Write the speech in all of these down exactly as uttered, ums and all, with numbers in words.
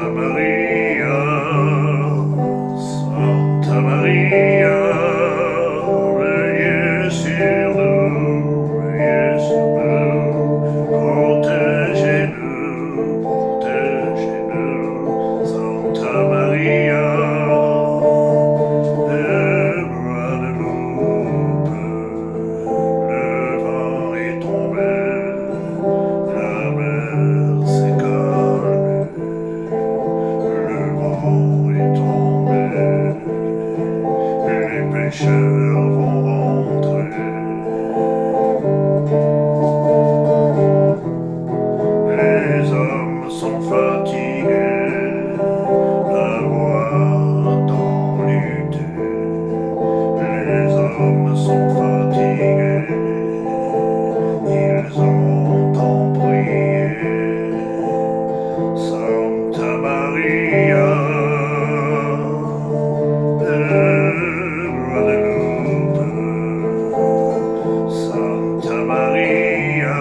Santa Maria, Santa Maria, veillez sur nous, veillez sur nous, protégez-nous, protégez-nous, Santa Maria, de Guadeloupe, le vent est tombé, la mer s'est calmée, le vent est tombé, les pêcheurs vont rentrer. Les hommes sont fatigués d'avoir tant lutté. Les hommes sont fatigués, ils ont tant prié. Santa Maria de Guadeloupe, Santa Maria,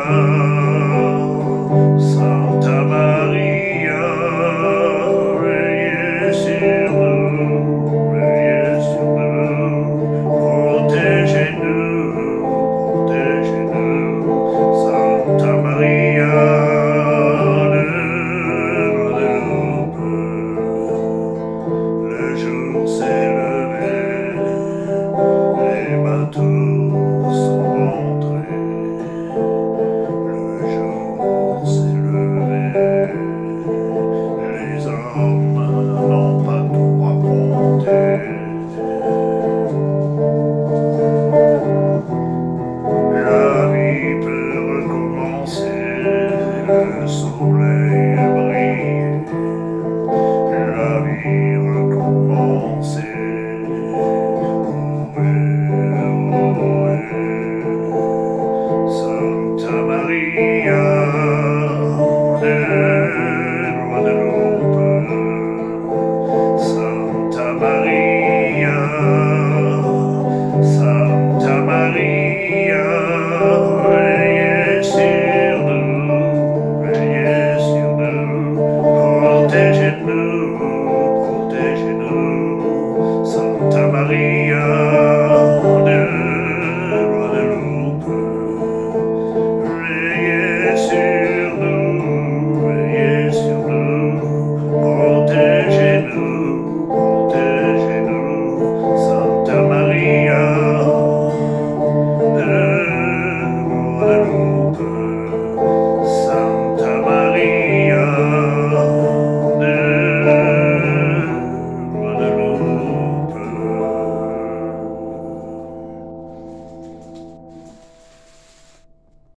Santa Maria, veillez sur nous, veillez sur nous, protégez-nous, protégez-nous, Santa Maria de Guadeloupe. Le jour s'est levé, les bateaux sont rentrés. Le jour s'est levé, les hommes n'ont pas tout raconté. La vie peut recommencer, le soleil brille. La vie recommencer, ohé, ohé, Santa Maria de Guadeloupe, Santa Maria, Santa Maria, veillez sur nous, veillez sur nous, protégez-nous.